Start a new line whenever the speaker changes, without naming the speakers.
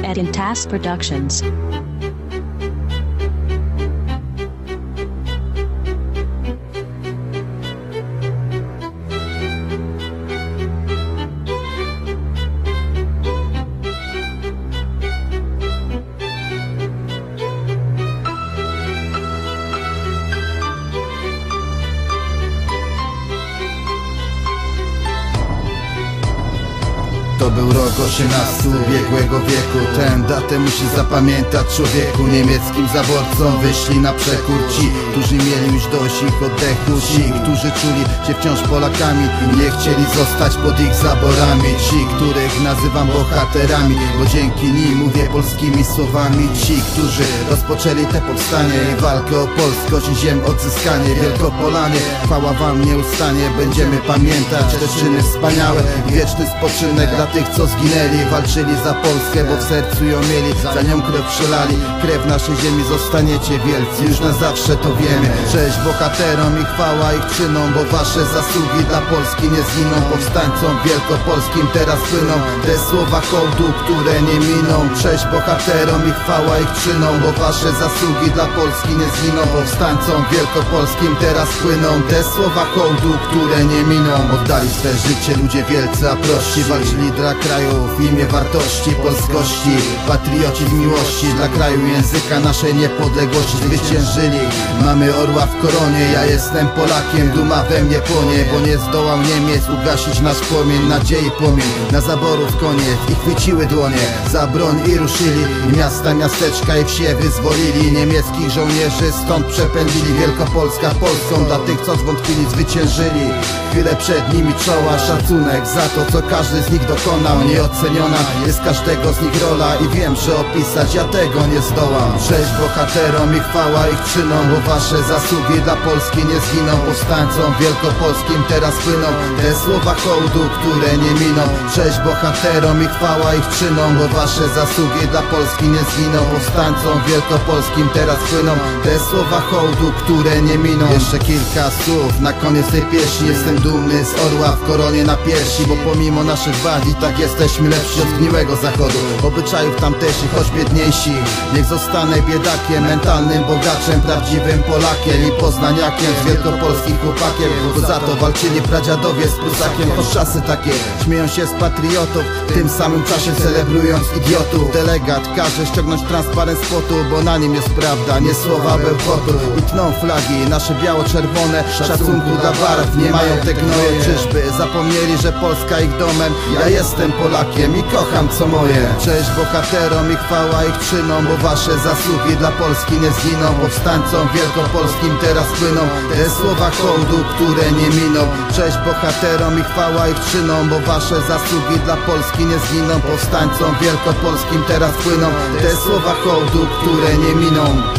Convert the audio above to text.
at Intas Productions.
To był rok 18 ubiegłego wieku. Tę datę musisz zapamiętać, człowieku. Niemieckim zaborcom wyszli na przekór ci, którzy mieli już dość ich oddechu. Ci, którzy czuli się wciąż Polakami i nie chcieli zostać pod ich zaborami. Ci, których nazywam bohaterami, bo dzięki nim mówię polskimi słowami. Ci, którzy rozpoczęli te powstanie i walkę o polskość i ziem odzyskanie. Wielkopolanie, chwała wam nie ustanie. Będziemy pamiętać te czyny wspaniałe i wieczny spoczynek dla tych, co zginęli. Walczyli za Polskę, bo w sercu ją mieli, za nią krew przelali. Krew naszej ziemi, zostaniecie wielcy, już na zawsze to wiemy. Cześć bohaterom i chwała ich czynom, bo wasze zasługi dla Polski nie zginą. Powstańcom wielkopolskim teraz płyną te słowa hołdu, które nie miną. Cześć bohaterom i chwała ich czynom, bo wasze zasługi dla Polski nie zginą. Powstańcom wielkopolskim teraz płyną te słowa hołdu, które nie miną. Oddali swe życie ludzie wielcy, a prości, walczyli dla kraju w imię wartości, polskości. Patrioci w miłości dla kraju, języka naszej niepodległości zwyciężyli. Mamy orła w koronie, ja jestem Polakiem, duma we mnie płonie, bo nie zdołał Niemiec ugasić nasz płomień, nadziei płomień. Na zaborów koniec i chwyciły dłonie za broń i ruszyli, i miasta, miasteczka i wsie wyzwolili. Niemieckich żołnierzy stąd przepędzili. Wielkopolska Polską dla tych, co zwątpili, zwyciężyli. Chwilę przed nimi czoła, szacunek za to, co każdy z nich dokonał. Nieoceniona jest każdego z nich rola i wiem, że opisać ja tego nie zdołam. Cześć bohaterom i chwała ich czynom, bo wasze zasługi dla Polski nie zginą. Powstańcom wielkopolskim teraz płyną te słowa hołdu, które nie miną. Cześć bohaterom i chwała ich czynom, bo wasze zasługi dla Polski nie zginą. Powstańcom wielkopolskim teraz płyną te słowa hołdu, które nie miną. Jeszcze kilka słów na koniec tej pieśni. Jestem dumny z orła w koronie na piersi, bo pomimo naszych wad i tak jesteśmy lepsi od zgniłego zachodu. Obyczajów tamtejszych, choć biedniejsi. Niech zostanę biedakiem, mentalnym bogaczem, prawdziwym Polakiem i poznaniakiem, z wielkopolskim chłopakiem, bo za to walczyli pradziadowie z Prusakiem. Choć czasy takie śmieją się z patriotów, w tym samym czasie celebrując idiotów. Delegat każe ściągnąć transparent z potu, bo na nim jest prawda, nie słowa bełkotu. I tną flagi nasze biało-czerwone, szacunku dla barw nie mają te gnoje. Czyżby zapomnieli, że Polska ich domem? Ja jestem Polakiem i kocham co moje. Cześć bohaterom i chwała ich czynom, bo wasze zasługi dla Polski nie zginą. Powstańcom wielkopolskim teraz płyną te słowa hołdu, które nie miną. Cześć bohaterom i chwała ich czynom, bo wasze zasługi dla Polski nie zginą. Powstańcom wielkopolskim teraz płyną te słowa hołdu, które nie miną.